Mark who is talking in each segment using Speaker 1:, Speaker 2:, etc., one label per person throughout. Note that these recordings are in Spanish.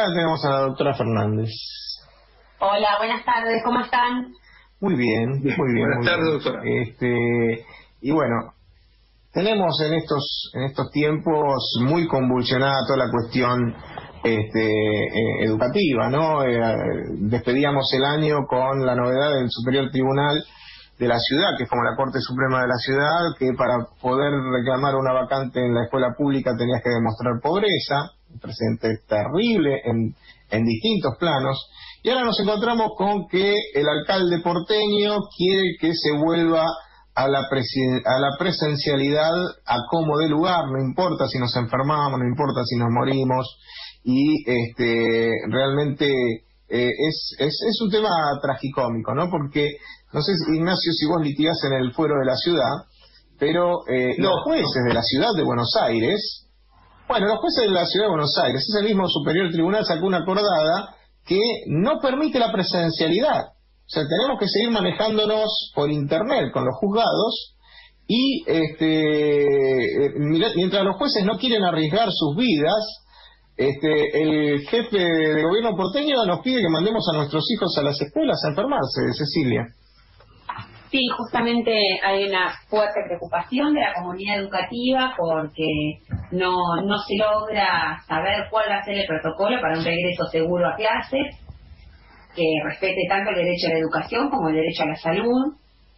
Speaker 1: acá tenemos a la doctora Fernández.
Speaker 2: Hola, buenas tardes, ¿cómo están?
Speaker 1: Muy bien, muy bien.
Speaker 3: Buenas tardes, doctora.
Speaker 1: Y bueno, tenemos en estos tiempos muy convulsionada toda la cuestión educativa, ¿no? Despedíamos el año con la novedad del Superior Tribunal de la Ciudad, que es como la Corte Suprema de la Ciudad, que para poder reclamar una vacante en la escuela pública tenías que demostrar pobreza, un precedente terrible en distintos planos. Y ahora nos encontramos con que el alcalde porteño quiere que se vuelva a la presencialidad a como de lugar, no importa si nos enfermamos, no importa si nos morimos, y realmente es un tema tragicómico, ¿no? Porque, no sé, Ignacio, si vos litigás en el fuero de la ciudad, pero los jueces de la ciudad de Buenos Aires, los jueces de la ciudad de Buenos Aires, ese mismo Superior Tribunal sacó una acordada que no permite la presencialidad. O sea, tenemos que seguir manejándonos por internet con los juzgados y mientras los jueces no quieren arriesgar sus vidas, el jefe de gobierno porteño nos pide que mandemos a nuestros hijos a las escuelas a enfermarse, Cecilia.
Speaker 2: Sí, justamente hay una fuerte preocupación de la comunidad educativa porque no se logra saber cuál va a ser el protocolo para un regreso seguro a clases, que respete tanto el derecho a la educación como el derecho a la salud.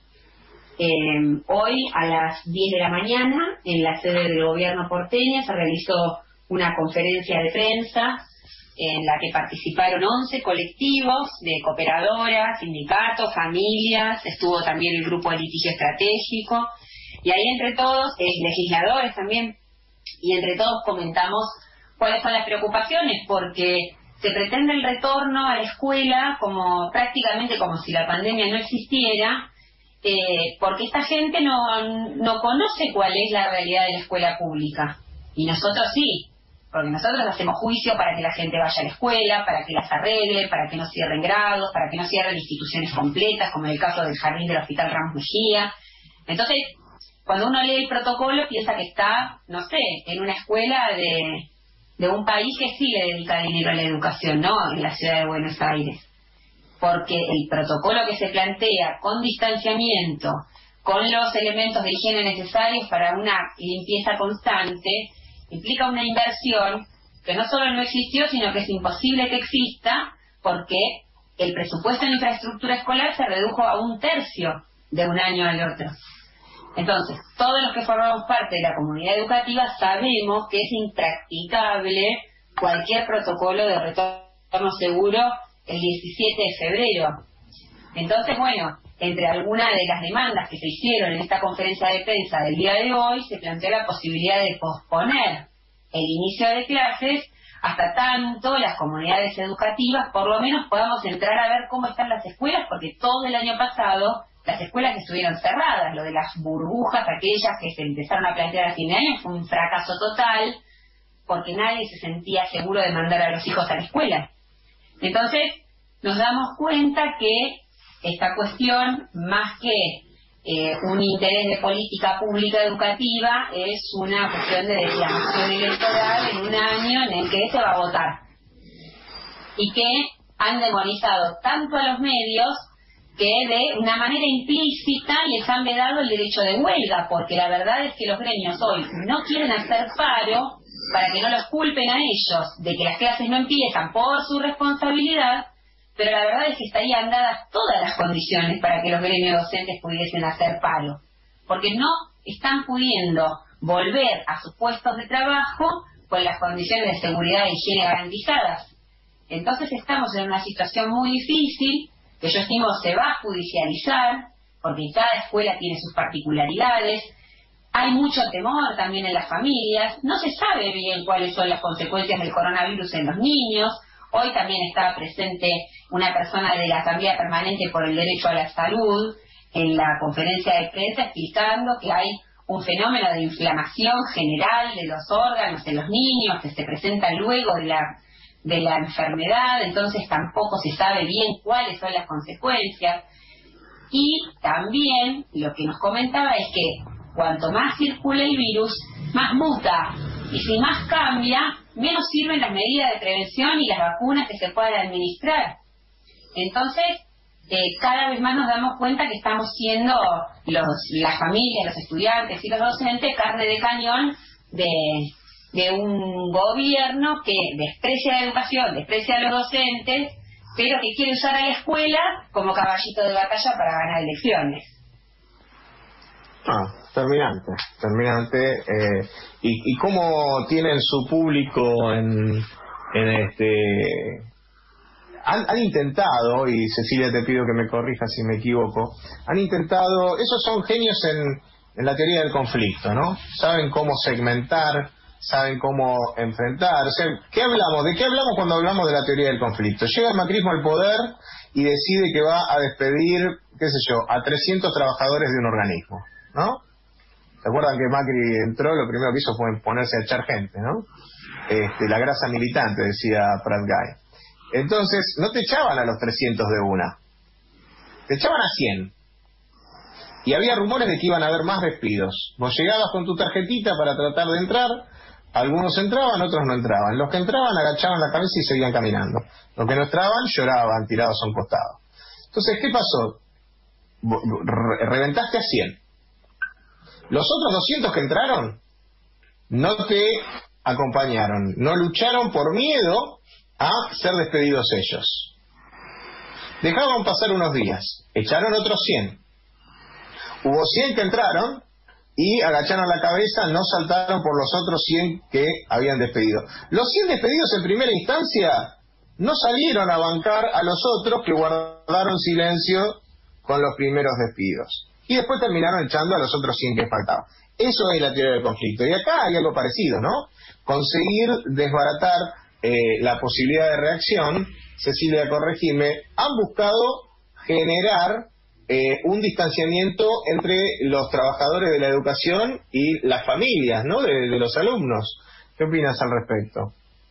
Speaker 2: Hoy a las 10 de la mañana, en la sede del gobierno porteño, se realizó una conferencia de prensa en la que participaron 11 colectivos de cooperadoras, sindicatos, familias, estuvo también el grupo de litigio estratégico, y ahí entre todos, legisladores también, y entre todos comentamos cuáles son las preocupaciones, porque se pretende el retorno a la escuela prácticamente como si la pandemia no existiera, porque esta gente no conoce cuál es la realidad de la escuela pública, y nosotros sí. Porque nosotros hacemos juicio para que la gente vaya a la escuela, para que las arregle, para que no cierren grados, para que no cierren instituciones completas, como en el caso del jardín del Hospital Ramos Mejía. Entonces, cuando uno lee el protocolo, piensa que está, no sé, en una escuela de un país que sí le dedica dinero a la educación, ¿no? En la ciudad de Buenos Aires. Porque el protocolo que se plantea con distanciamiento, con los elementos de higiene necesarios para una limpieza constante, implica una inversión que no solo no existió, sino que es imposible que exista, porque el presupuesto en infraestructura escolar se redujo a 1/3 de un año al otro. Entonces, todos los que formamos parte de la comunidad educativa sabemos que es impracticable cualquier protocolo de retorno seguro el 17 de febrero. Entonces, entre algunas de las demandas que se hicieron en esta conferencia de prensa del día de hoy, se planteó la posibilidad de posponer el inicio de clases hasta tanto las comunidades educativas por lo menos podamos entrar a ver cómo están las escuelas, porque todo el año pasado las escuelas estuvieron cerradas. Lo de las burbujas, aquellas que se empezaron a plantear a fin de año, fue un fracaso total, porque nadie se sentía seguro de mandar a los hijos a la escuela. Entonces, nos damos cuenta que esta cuestión, más que un interés de política pública educativa, es una cuestión de declamación electoral en un año en el que se va a votar. Y que han demonizado tanto a los medios que de una manera implícita les han vedado el derecho de huelga, porque la verdad es que los gremios hoy no quieren hacer paro para que no los culpen a ellos de que las clases no empiezan por su responsabilidad, pero la verdad es que estarían dadas todas las condiciones para que los gremios docentes pudiesen hacer paro, porque no están pudiendo volver a sus puestos de trabajo con las condiciones de seguridad e higiene garantizadas. Entonces estamos en una situación muy difícil, que yo estimo se va a judicializar, porque cada escuela tiene sus particularidades. Hay mucho temor también en las familias, no se sabe bien cuáles son las consecuencias del coronavirus en los niños. Hoy también estaba presente una persona de la Asamblea Permanente por el Derecho a la Salud en la conferencia de prensa explicando que hay un fenómeno de inflamación general de los órganos en los niños que se presenta luego de la enfermedad, entonces tampoco se sabe bien cuáles son las consecuencias. Y también lo que nos comentaba es que cuanto más circula el virus, más muta, y si más cambia, menos sirven las medidas de prevención y las vacunas que se puedan administrar. Entonces, cada vez más nos damos cuenta que estamos siendo las familias, los estudiantes y los docentes carne de cañón de un gobierno que desprecia la educación, desprecia a los docentes, pero que quiere usar a la escuela como caballito de batalla para ganar elecciones.
Speaker 1: Terminante. ¿Y cómo tienen su público en han intentado, y Cecilia te pido que me corrijas si me equivoco, han intentado, esos son genios en la teoría del conflicto, ¿no? Saben cómo segmentar, saben cómo enfrentar. O sea, ¿qué hablamos? ¿De qué hablamos cuando hablamos de la teoría del conflicto? Llega el macrismo al poder y decide que va a despedir, qué sé yo, a 300 trabajadores de un organismo, ¿no? ¿Se acuerdan que Macri entró? Lo primero que hizo fue ponerse a echar gente, ¿no? La grasa militante, decía Prat Guy. Entonces, no te echaban a los 300 de una, te echaban a 100. Y había rumores de que iban a haber más despidos. Vos llegabas con tu tarjetita para tratar de entrar, algunos entraban, otros no entraban. Los que entraban agachaban la cabeza y seguían caminando. Los que no entraban lloraban, tirados a un costado. Entonces, ¿qué pasó? Reventaste a 100. Los otros 200 que entraron no te acompañaron, no lucharon por miedo a ser despedidos ellos. Dejaban pasar unos días, echaron otros 100. Hubo 100 que entraron y agacharon la cabeza, no saltaron por los otros 100 que habían despedido. Los 100 despedidos en primera instancia no salieron a bancar a los otros que guardaron silencio con los primeros despidos. Y después terminaron echando a los otros 100 que faltaban. Eso es la teoría del conflicto. Y acá hay algo parecido, ¿no? Conseguir desbaratar la posibilidad de reacción. Cecilia, corregime, han buscado generar un distanciamiento entre los trabajadores de la educación y las familias, ¿no? de los alumnos. ¿Qué opinas al respecto?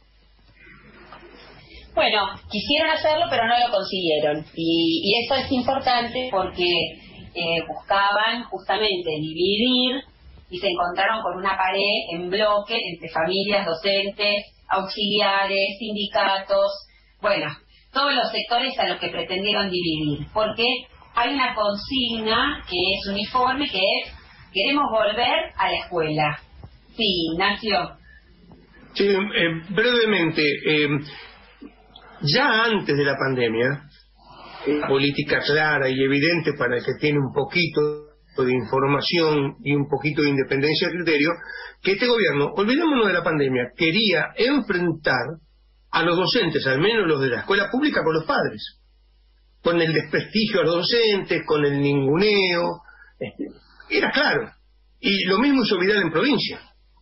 Speaker 2: Bueno, quisieron hacerlo, pero no lo consiguieron. Y eso es importante porque buscaban justamente dividir y se encontraron con una pared en bloque entre familias, docentes, auxiliares, sindicatos, bueno, todos los sectores a los que pretendieron dividir, porque hay una consigna que es uniforme, que es: queremos volver a la escuela. Sí, Ignacio.
Speaker 3: Sí, brevemente, ya antes de la pandemia, política clara y evidente para el que tiene un poquito de información y un poquito de independencia de criterio, que este gobierno, olvidémonos de la pandemia, quería enfrentar a los docentes, al menos los de la escuela pública, con los padres, con el desprestigio a los docentes, con el ninguneo, era claro. Y lo mismo hizo Vidal en provincia.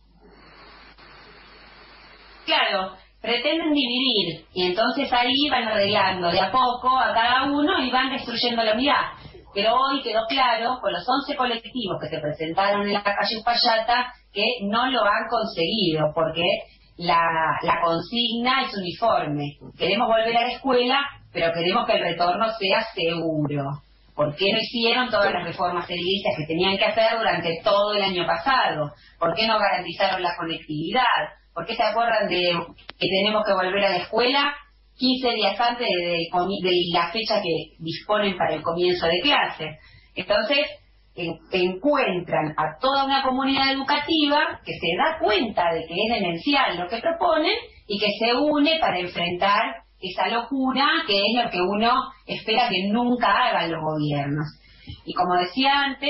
Speaker 2: Claro, pretenden dividir, y entonces ahí van arreglando de a poco a cada uno y van destruyendo la unidad. Pero hoy quedó claro, con los 11 colectivos que se presentaron en la calle Uspallata, que no lo han conseguido, porque la consigna es uniforme. Queremos volver a la escuela, pero queremos que el retorno sea seguro. ¿Por qué no hicieron todas las reformas edilicias que tenían que hacer durante todo el año pasado? ¿Por qué no garantizaron la conectividad? ¿Por qué se acuerdan de que tenemos que volver a la escuela 15 días antes de la fecha que disponen para el comienzo de clases? Entonces, encuentran a toda una comunidad educativa que se da cuenta de que es demencial lo que proponen y que se une para enfrentar esa locura que es lo que uno espera que nunca hagan los gobiernos. Y como decía antes,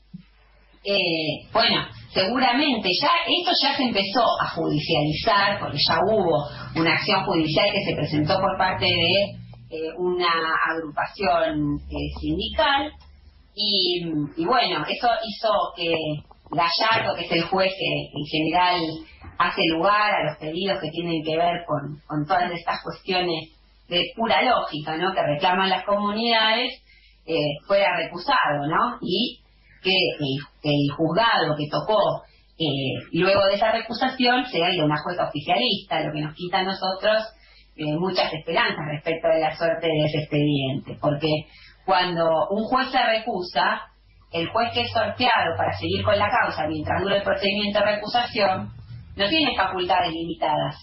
Speaker 2: bueno, seguramente esto ya se empezó a judicializar, porque ya hubo una acción judicial que se presentó por parte de una agrupación sindical, y bueno, eso hizo que Gallardo, que es el juez que en general hace lugar a los pedidos que tienen que ver con todas estas cuestiones de pura lógica, ¿no?, que reclaman las comunidades, fuera recusado, ¿no? Y que el juzgado que tocó luego de esa recusación sea el de una jueza oficialista, lo que nos quita a nosotros muchas esperanzas respecto de la suerte de ese expediente, porque cuando un juez se recusa, el juez que es sorteado para seguir con la causa mientras dura el procedimiento de recusación no tiene facultades limitadas.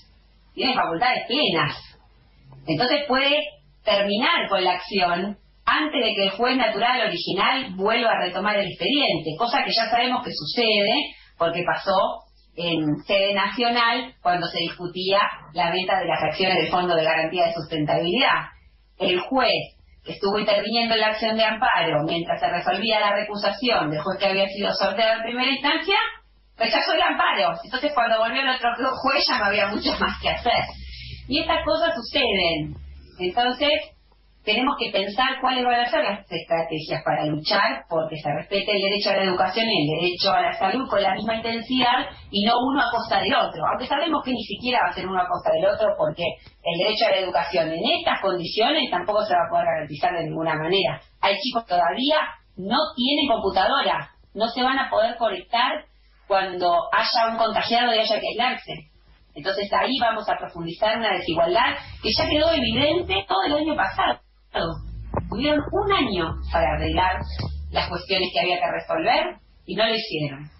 Speaker 2: tiene facultades plenas. Entonces puede terminar con la acción antes de que el juez natural original vuelva a retomar el expediente, cosa que ya sabemos que sucede porque pasó en sede nacional cuando se discutía la venta de las acciones del Fondo de Garantía de Sustentabilidad. El juez que estuvo interviniendo en la acción de amparo mientras se resolvía la recusación del juez que había sido sorteado en primera instancia, rechazó el amparo. Entonces cuando volvió el otro juez ya no había mucho más que hacer. Y estas cosas suceden. Entonces tenemos que pensar cuáles van a ser las estrategias para luchar porque se respete el derecho a la educación y el derecho a la salud con la misma intensidad y no uno a costa del otro. Aunque sabemos que ni siquiera va a ser uno a costa del otro porque el derecho a la educación en estas condiciones tampoco se va a poder garantizar de ninguna manera. Hay chicos que todavía no tienen computadora, no se van a poder conectar cuando haya un contagiado y haya que aislarse. Entonces ahí vamos a profundizar una desigualdad que ya quedó evidente todo el año pasado. Tuvieron un año para arreglar las cuestiones que había que resolver y no lo hicieron.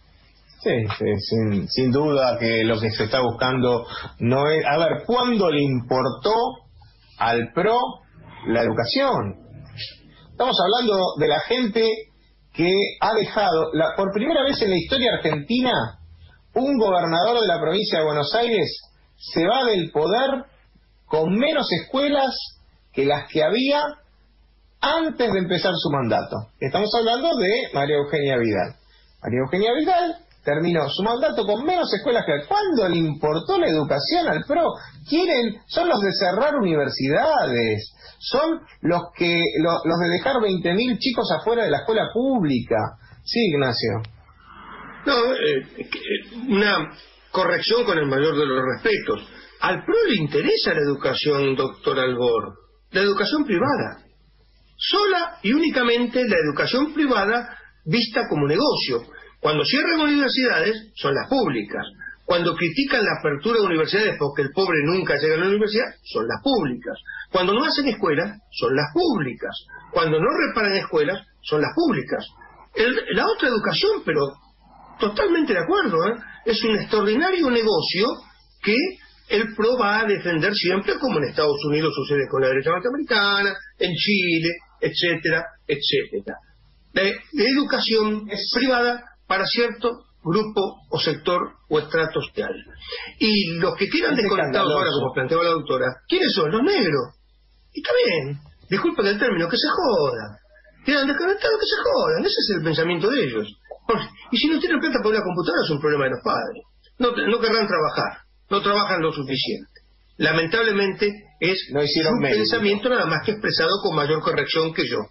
Speaker 1: Sí, sin duda que lo que se está buscando no es... A ver, ¿cuándo le importó al PRO la educación? Estamos hablando de la gente que ha dejado, por primera vez en la historia argentina, un gobernador de la provincia de Buenos Aires se va del poder con menos escuelas que las que había antes de empezar su mandato. Estamos hablando de María Eugenia Vidal. María Eugenia Vidal terminó su mandato con menos escuelas que... ¿Cuándo le importó la educación al PRO? Son los de cerrar universidades, son los de dejar 20.000 chicos afuera de la escuela pública. Sí, Ignacio.
Speaker 3: No, una corrección con el mayor de los respetos. Al PRO le interesa la educación, doctor Albor, la educación privada. Sola y únicamente la educación privada vista como negocio. Cuando cierran universidades, son las públicas. Cuando critican la apertura de universidades porque el pobre nunca llega a la universidad, son las públicas. Cuando no hacen escuelas, son las públicas. Cuando no reparan escuelas, son las públicas. La otra educación, pero totalmente de acuerdo, es un extraordinario negocio que el PRO va a defender siempre, como en Estados Unidos sucede con la derecha norteamericana, en Chile, etcétera, etcétera. De educación privada para cierto grupo o sector o estrato social. Y los que quedan desconectados ahora, como planteaba la doctora, ¿quiénes son? Los negros. Y está bien, disculpen el término, que se jodan. Quedan desconectados, que se jodan. Ese es el pensamiento de ellos. Y si no tienen plata para una computadora, es un problema de los padres. No querrán trabajar. No trabajan lo suficiente. Lamentablemente es su pensamiento, nada más que expresado con mayor corrección que yo.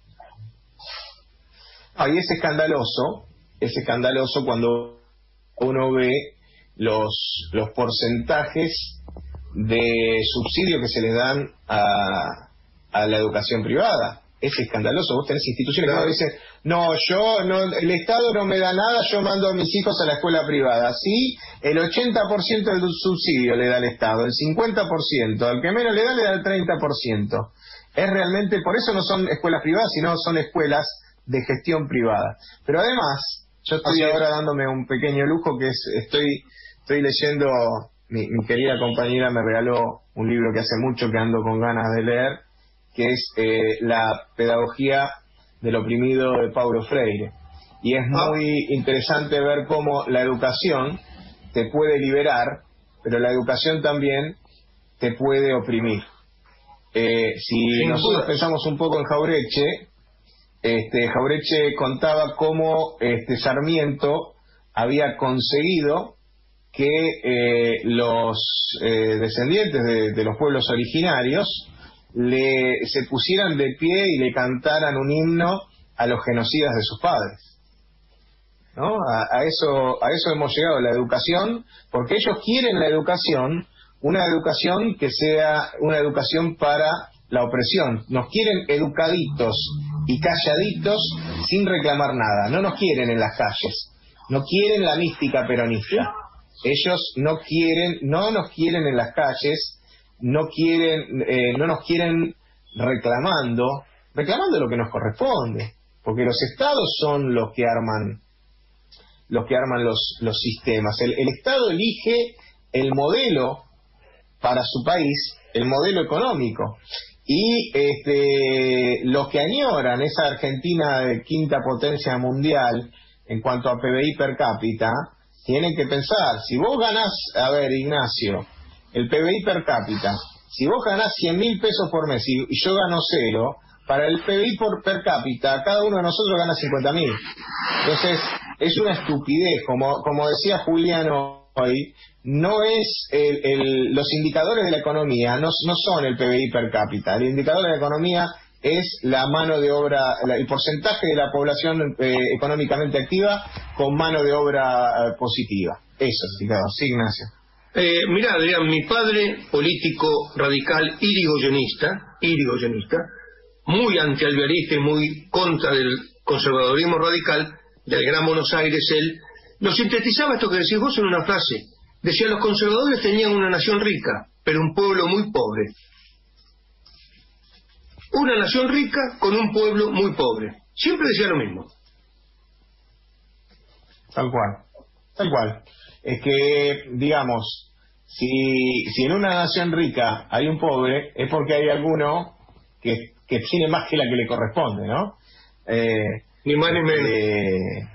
Speaker 1: Y es escandaloso cuando uno ve los porcentajes de subsidio que se le dan a la educación privada. Es escandaloso. Vos tenés instituciones que dicen, el Estado no me da nada, yo mando a mis hijos a la escuela privada. Sí, el 80% del subsidio le da el Estado, el 50%, al que menos le da el 30%. Es realmente, por eso no son escuelas privadas, sino son escuelas de gestión privada. Pero además, yo estoy ahora dándome un pequeño lujo que estoy leyendo, mi querida compañera me regaló un libro que hace mucho que ando con ganas de leer, que es La pedagogía del oprimido de Paulo Freire. Y es muy interesante ver cómo la educación te puede liberar, pero la educación también te puede oprimir. Si nosotros pensamos un poco en Jauretche, Jauretche contaba cómo Sarmiento había conseguido que los descendientes de los pueblos originarios se pusieran de pie y le cantaran un himno a los genocidas de sus padres, ¿no? A eso hemos llegado, la educación, porque ellos quieren la educación, una educación que sea una educación para la opresión. Nos quieren educaditos y calladitos sin reclamar nada. No nos quieren en las calles, no quieren la mística peronista. Ellos no nos quieren en las calles, no nos quieren reclamando lo que nos corresponde, porque los estados son los que arman los sistemas. El Estado elige el modelo para su país el modelo económico. Y los que añoran esa Argentina de quinta potencia mundial en cuanto a PBI per cápita, tienen que pensar, si vos ganás, a ver, Ignacio, el PBI per cápita, si vos ganás 100.000 pesos por mes y yo gano 0, para el PBI per cápita, cada uno de nosotros gana 50.000. Entonces, es una estupidez, como decía Juliano hoy, no es los indicadores de la economía, no son el PBI per cápita. El indicador de la economía es la mano de obra, el porcentaje de la población económicamente activa con mano de obra positiva. Eso, sí, Ignacio.
Speaker 3: Mirá, Adrián, mi padre, político radical irigoyenista, muy antialvearista y muy contra del conservadurismo radical del Gran Buenos Aires, él lo sintetizaba esto que decís vos en una frase. Decía, los conservadores tenían una nación rica, pero un pueblo muy pobre. Una nación rica con un pueblo muy pobre. Siempre decía lo mismo.
Speaker 1: Tal cual. Es que, digamos, si en una nación rica hay un pobre, es porque hay alguno que tiene más que la que le corresponde, ¿no?
Speaker 3: Ni más ni menos.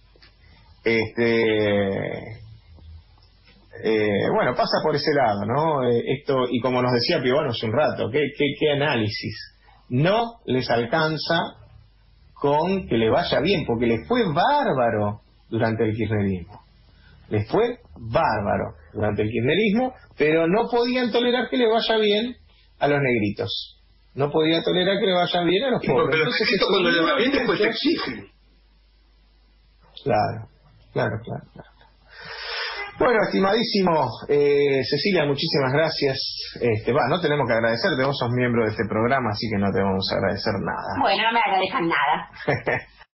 Speaker 1: Bueno, pasa por ese lado, ¿no? Esto, y como nos decía Piovano hace un rato, ¿qué análisis? No les alcanza con que le vaya bien, porque les fue bárbaro durante el kirchnerismo. Pero no podían tolerar que le vaya bien a los negritos. No podían tolerar que le vaya bien a los pobres.
Speaker 3: Porque los negritos cuando les va bien después te exigen.
Speaker 1: Claro. Bueno, estimadísimo Cecilia, muchísimas gracias. No tenemos que agradecer, sos miembro de este programa, así que no te vamos a agradecer nada.
Speaker 2: Bueno, no me agradezcan nada.